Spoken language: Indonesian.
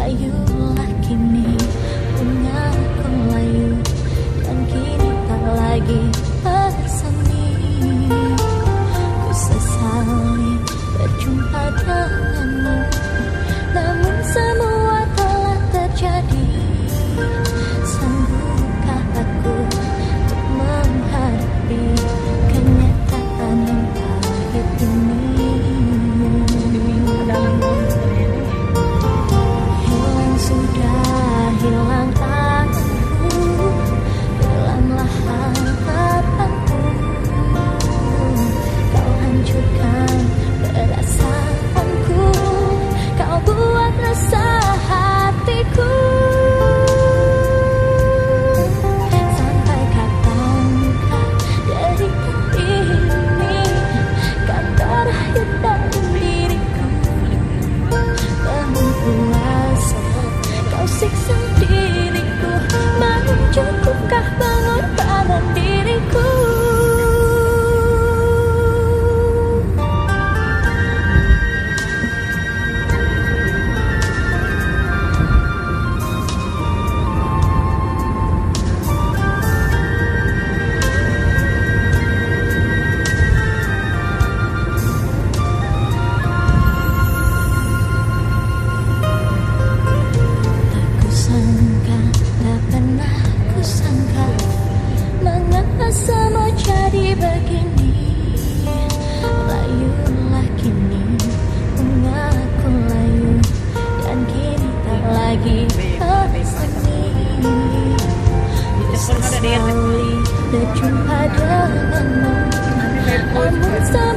layulah kini, bungaku layu dan kini tak lagi bersemi. Ku sesali berjumpa denganmu, namun semua telah terjadi. Sanggupkah aku untuk menghadapi kenyataan yang pahit ini? Hilang sudah, hilang tanganku, hilanglah harapanku. Kau hancurkan perasaanku, kau buat resah hatiku. Sampai kapankah derita ini kan terakhir dalam diriku? Berpuasa kau siksa diriku, mencukupkah pengorbanan diriku? Tak pernah kusangka mengapa semua jadi begini. Layulah kini, bungaku layu dan kini tak lagi bersemi. Sesali berjumpa denganmu, namun